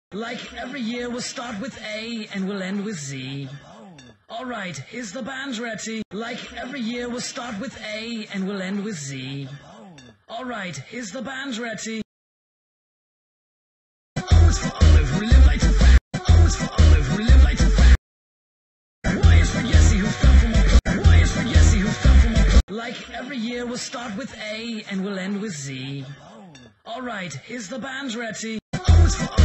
Like every year we'll start with A and we'll end with Z. Alright, here's the band ready. Like every year we'll start with A and we'll end with Z. Alright, here's the band ready. O is for Olive, we live like too fast. O is for Olive, we live like too fast. Y is for Yessie who fell from a Y is for Yessie who fell from a Like every year we'll start with A and we'll end with Z. Alright, here's the band ready. O is for